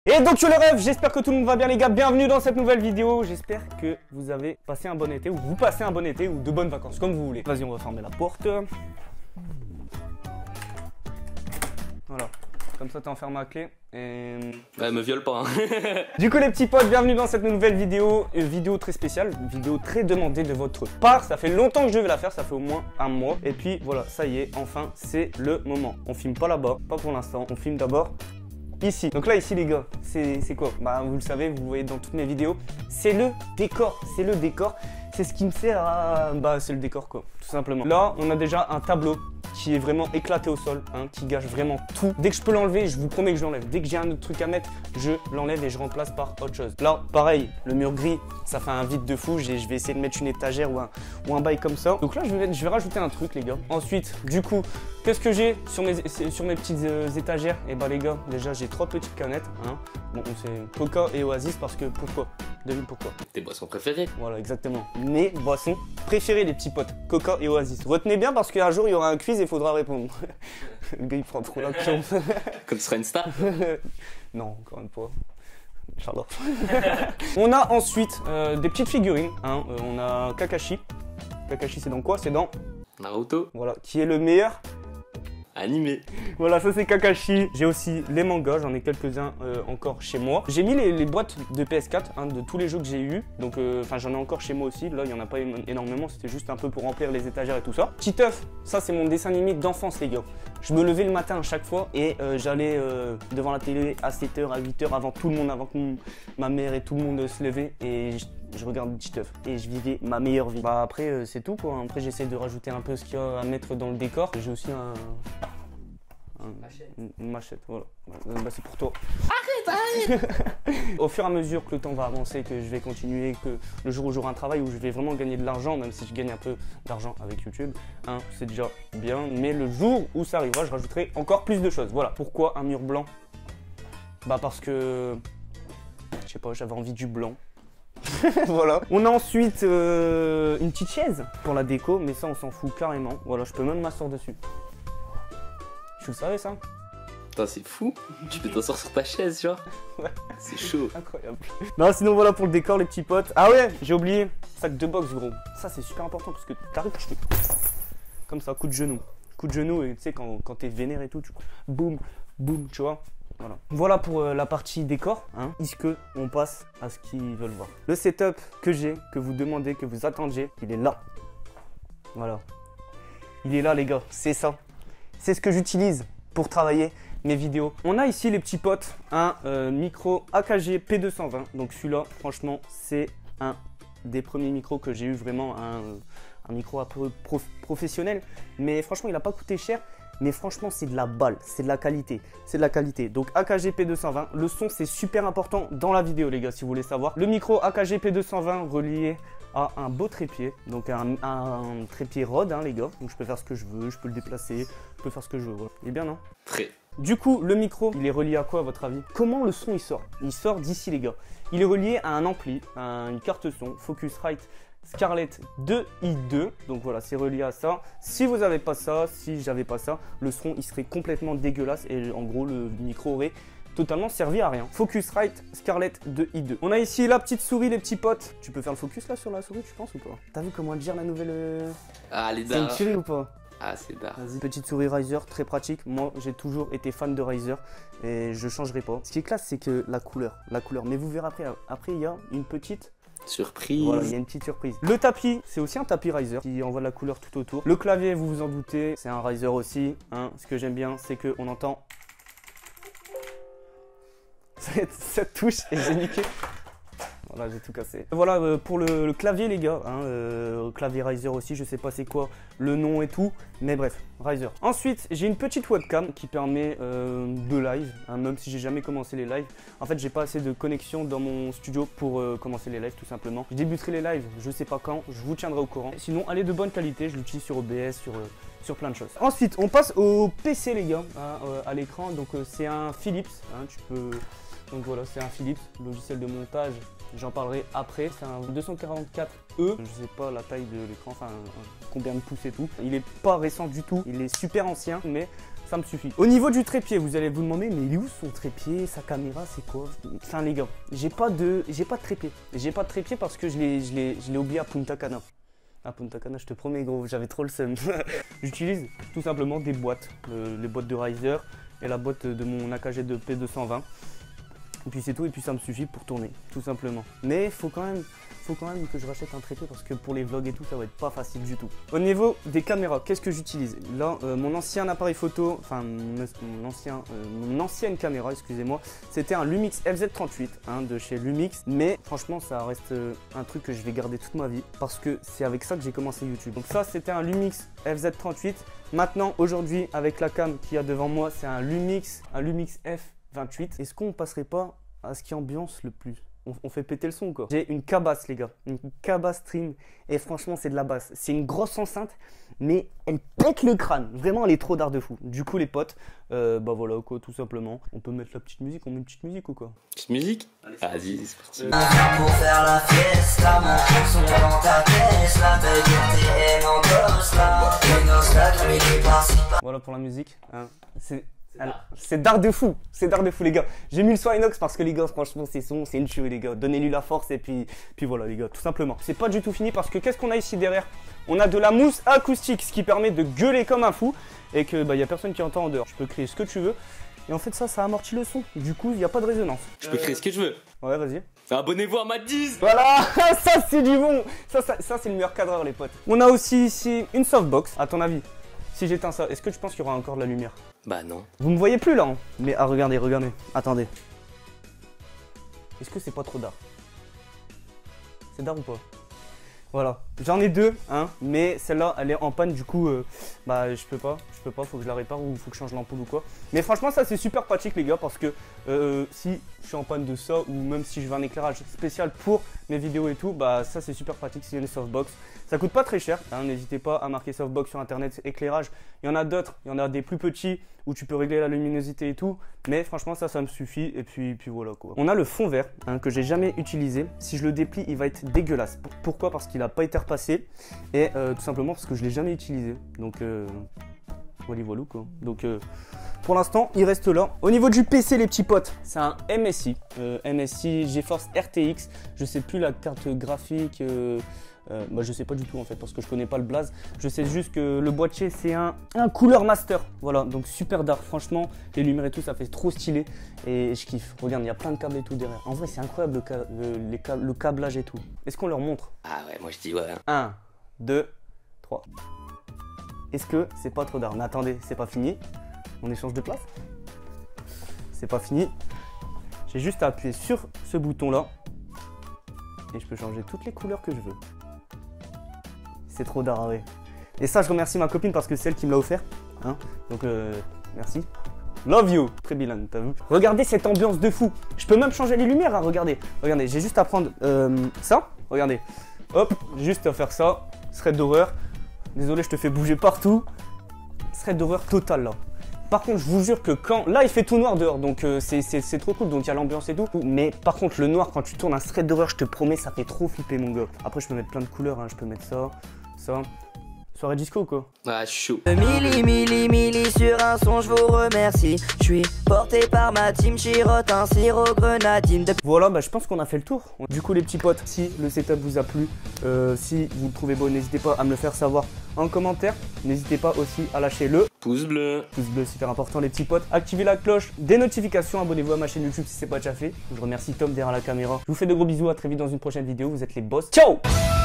Et donc sur le rêve, j'espère que tout le monde va bien les gars, bienvenue dans cette nouvelle vidéo. J'espère que vous avez passé un bon été, ou vous passez un bon été, ou de bonnes vacances, comme vous voulez. Vas-y, on va fermer la porte. Voilà, comme ça t'es enfermé à clé. Et... Ouais, me viole pas hein. Du coup les petits potes, bienvenue dans cette nouvelle vidéo. Une vidéo très spéciale, une vidéo très demandée de votre part. Ça fait longtemps que je devais la faire, ça fait au moins un mois. Et puis voilà, ça y est, enfin c'est le moment. On filme pas là-bas, pas pour l'instant, on filme d'abord ici. Donc là ici les gars, c'est quoi? Bah vous le savez, vous le voyez dans toutes mes vidéos, c'est le décor, c'est le décor. C'est ce qui me sert à... Bah c'est le décor quoi, tout simplement. Là on a déjà un tableau qui est vraiment éclaté au sol, hein, qui gâche vraiment tout. Dès que je peux l'enlever, je vous promets que je l'enlève. Dès que j'ai un autre truc à mettre, je l'enlève et je remplace par autre chose. Là, pareil, le mur gris, ça fait un vide de fou. Je vais essayer de mettre une étagère ou un bail comme ça. Donc là, je vais rajouter un truc, les gars. Ensuite, du coup, qu'est-ce que j'ai sur mes petites étagères? Et bah les gars, déjà, j'ai 3 petites canettes. Hein. Bon, c'est Coca et Oasis parce que pourquoi? Devine pourquoi. Tes boissons préférées. Voilà, exactement. Mes boissons préférées, les petits potes. Coca et Oasis. Retenez bien parce qu'un jour, il y aura un quiz et il faudra répondre. Le gars, il prend trop l'action. Comme tu serais une star. Non, encore une fois. Inch'Allah. On a ensuite des petites figurines. Hein. On a Kakashi. Kakashi, c'est dans quoi? C'est dans... Naruto. Voilà, qui est le meilleur animé. Voilà, ça c'est Kakashi. J'ai aussi les mangas, j'en ai quelques-uns encore chez moi. J'ai mis les boîtes de PS4, hein, de tous les jeux que j'ai eu. Donc, j'en ai encore chez moi aussi. Là, il n'y en a pas énormément, c'était juste un peu pour remplir les étagères et tout ça. Titeuf, ça c'est mon dessin animé d'enfance, les gars. Je me levais le matin à chaque fois et j'allais devant la télé à 7h, à 8h, avant tout le monde, avant que ma mère et tout le monde se levait. Et je regardais Titeuf et je vivais ma meilleure vie. Bah après, c'est tout quoi. Après, j'essaie de rajouter un peu ce qu'il y a à mettre dans le décor. J'ai aussi une machette, voilà. Bah, c'est pour toi. Arrête. Au fur et à mesure que le temps va avancer, que je vais continuer, que le jour où j'aurai un travail où je vais vraiment gagner de l'argent, même si je gagne un peu d'argent avec YouTube, hein, c'est déjà bien. Mais le jour où ça arrivera, je rajouterai encore plus de choses. Voilà. Pourquoi un mur blanc? Bah parce que, je sais pas, j'avais envie du blanc. Voilà. On a ensuite une petite chaise pour la déco, mais ça on s'en fout carrément. Voilà, je peux même m'asseoir dessus. Tu le savais ça? Putain, c'est fou. Tu peux t'asseoir sur ta chaise, genre. Ouais. C'est chaud. Incroyable. Non, sinon voilà pour le décor, les petits potes. Ah ouais, j'ai oublié. Sac de boxe, gros. Ça, c'est super important parce que t'arrives, je fais comme ça, coup de genou. Coup de genou, et tu sais, quand t'es vénère et tout, tu boum, boum, tu vois. Voilà. Voilà pour la partie décor. Hein. Est-ce qu'on passe à ce qu'ils veulent voir? Le setup que j'ai, que vous demandez, que vous attendiez, il est là. Voilà. Il est là, les gars. C'est ça. C'est ce que j'utilise pour travailler mes vidéos. On a ici les petits potes un micro AKG P220. Donc celui-là, franchement, c'est un des premiers micros que j'ai eu vraiment, un micro un peu professionnel. Mais franchement, il n'a pas coûté cher. Mais franchement, c'est de la balle, c'est de la qualité. C'est de la qualité. Donc AKG P220, le son, c'est super important dans la vidéo, les gars, si vous voulez savoir. Le micro AKG P220 relié à un beau trépied, donc un trépied Rode, hein, les gars. Donc je peux faire ce que je veux, je peux le déplacer, je peux faire ce que je veux. Voilà. Il est bien, non? Très. Du coup, le micro, il est relié à quoi à votre avis? Comment le son il sort? Il sort d'ici, les gars. Il est relié à un ampli, à une carte son Focusrite Scarlett 2i2. Donc voilà, c'est relié à ça. Si vous n'avez pas ça, si j'avais pas ça, le son il serait complètement dégueulasse et en gros le micro aurait totalement servi à rien. Focusrite Scarlett 2i2. On a ici la petite souris, les petits potes. Tu peux faire le focus là sur la souris, tu penses ou pas? T'as vu comment elle gère la nouvelle Ah, les C'est une dards. tuerie ou pas? Ah, c'est dards. Vas-y. Petite souris Razer, très pratique. Moi, j'ai toujours été fan de Razer et je changerai pas. Ce qui est classe, c'est que la couleur. Mais vous verrez après. Après, il y a une petite surprise. Voilà, il y a une petite surprise. Le tapis, c'est aussi un tapis Razer qui envoie de la couleur tout autour. Le clavier, vous vous en doutez, c'est un Razer aussi. Hein. Ce que j'aime bien, c'est qu'on entend cette touche et j'ai niqué. Voilà, j'ai tout cassé. Voilà pour le clavier, les gars. Hein, clavier Razer aussi, je sais pas c'est quoi le nom et tout. Mais bref, Razer. Ensuite, j'ai une petite webcam qui permet de live. Hein, même si j'ai jamais commencé les lives. En fait, j'ai pas assez de connexion dans mon studio pour commencer les lives, tout simplement. Je débuterai les lives, je sais pas quand. Je vous tiendrai au courant. Sinon, elle est de bonne qualité. Je l'utilise sur OBS, sur plein de choses. Ensuite, on passe au PC, les gars. Hein, à l'écran. Donc, c'est un Philips. Hein, donc voilà, c'est un Philips, logiciel de montage. J'en parlerai après. C'est un 244E. Je sais pas la taille de l'écran, enfin combien de pouces et tout. Il est pas récent du tout. Il est super ancien, mais ça me suffit. Au niveau du trépied, vous allez vous demander, mais il est où son trépied, sa caméra, c'est quoi? Enfin les gars, j'ai pas de trépied. J'ai pas de trépied parce que je l'ai oublié à Punta Cana. À Punta Cana, je te promets gros, j'avais trop le seum. J'utilise tout simplement des boîtes, les boîtes de Riser et la boîte de mon AKG de P220. Et puis c'est tout, et puis ça me suffit pour tourner, tout simplement. Mais faut quand même que je rachète un trépied parce que pour les vlogs et tout, ça va être pas facile du tout. Au niveau des caméras, qu'est-ce que j'utilise? Là, mon ancien appareil photo, enfin mon ancienne caméra, excusez-moi, c'était un Lumix FZ38 hein, de chez Lumix. Mais franchement, ça reste un truc que je vais garder toute ma vie parce que c'est avec ça que j'ai commencé YouTube. Donc ça, c'était un Lumix FZ38. Maintenant, aujourd'hui, avec la cam qu'il y a devant moi, c'est un Lumix F28. Est-ce qu'on passerait pas à ce qui ambiance le plus? On fait péter le son quoi. J'ai une K-Bass les gars, une K-Bass Stream et franchement c'est de la basse. C'est une grosse enceinte mais elle pète le crâne. Vraiment elle est trop d'art de fou. Du coup les potes, bah voilà quoi tout simplement. On peut mettre la petite musique, on met une petite musique ou quoi? Petite musique? Vas-y, c'est parti. Pour faire la fiesta, mon son dans ta caisse, la belle et voilà pour la musique. Hein. C'est d'art de fou, les gars. J'ai mis le son inox parce que les gars, franchement, c'est une tuerie les gars. Donnez-lui la force et puis voilà les gars, tout simplement. C'est pas du tout fini parce que qu'est-ce qu'on a ici derrière? On a de la mousse acoustique, ce qui permet de gueuler comme un fou et que bah y a personne qui entend en dehors. Je peux créer ce que tu veux et en fait ça amortit le son. Du coup, il n'y a pas de résonance. Je peux créer ce que je veux. Ouais, vas-y. Abonnez-vous à ma 10. Voilà, ça c'est du bon. Ça c'est le meilleur cadreur les potes. On a aussi ici une softbox. À ton avis, si j'éteins ça, est-ce que tu penses qu'il y aura encore de la lumière? Bah non. Vous me voyez plus là hein? Mais ah regardez, attendez. Est-ce que c'est pas trop d'art? C'est d'art ou pas? Voilà, j'en ai deux, hein, mais celle-là elle est en panne du coup, bah je peux pas, faut que je la répare ou faut que je change l'ampoule ou quoi. Mais franchement ça c'est super pratique les gars parce que si je suis en panne de ça ou même si je veux un éclairage spécial pour mes vidéos et tout, bah ça c'est super pratique si y a une softbox. Ça coûte pas très cher, hein, n'hésitez pas à marquer softbox sur internet, éclairage. Il y en a d'autres, il y en a des plus petits où tu peux régler la luminosité et tout. Mais franchement ça me suffit et puis voilà quoi. On a le fond vert hein, que j'ai jamais utilisé. Si je le déplie il va être dégueulasse. Pourquoi? Parce qu'il n'a pas été repassé et tout simplement parce que je l'ai jamais utilisé. Donc voilà quoi. Donc pour l'instant il reste là. Au niveau du PC les petits potes, c'est un MSI. MSI GeForce RTX. Je sais plus la carte graphique. Bah, je sais pas du tout en fait parce que je connais pas le blaze. Je sais juste que le boîtier c'est un Cooler Master. Voilà, donc super d'art. Franchement, les lumières et tout, ça fait trop stylé. Et je kiffe. Regarde, il y a plein de câbles et tout derrière. En vrai, c'est incroyable le câblage et tout. Est-ce qu'on leur montre? Ah ouais, moi je dis ouais. 1, 2, 3. Est-ce que c'est pas trop d'art? Mais attendez, c'est pas fini. On échange de place. C'est pas fini. J'ai juste à appuyer sur ce bouton là. Et je peux changer toutes les couleurs que je veux. C'est trop d'art, ouais. Et ça, je remercie ma copine parce que c'est elle qui me l'a offert. Hein, donc, merci. Love you, très bilan, t'as vu? Regardez cette ambiance de fou. Je peux même changer les lumières, hein, regardez. Regardez, j'ai juste à prendre ça. Regardez. Hop, juste à faire ça. Thread d'horreur. Désolé, je te fais bouger partout. Thread d'horreur total, là. Par contre, je vous jure que quand... Là, il fait tout noir dehors, donc c'est trop cool. Donc, il y a l'ambiance et tout. Mais par contre, le noir, quand tu tournes un thread d'horreur, je te promets, ça fait trop flipper, mon gars. Après, je peux mettre plein de couleurs. Hein. Je peux mettre ça, ça. Soirée disco, quoi. Ah, chaud. Milli sur un son, je vous remercie. Je suis porté par ma team, chirote un sirop grenadine. Voilà, bah, je pense qu'on a fait le tour. Du coup, les petits potes, si le setup vous a plu, si vous le trouvez beau, n'hésitez pas à me le faire savoir en commentaire. N'hésitez pas aussi à lâcher le pouce bleu. Pouce bleu, super important, les petits potes. Activez la cloche des notifications. Abonnez-vous à ma chaîne YouTube si c'est pas déjà fait. Je remercie Tom derrière la caméra. Je vous fais de gros bisous. À très vite dans une prochaine vidéo. Vous êtes les boss. Ciao!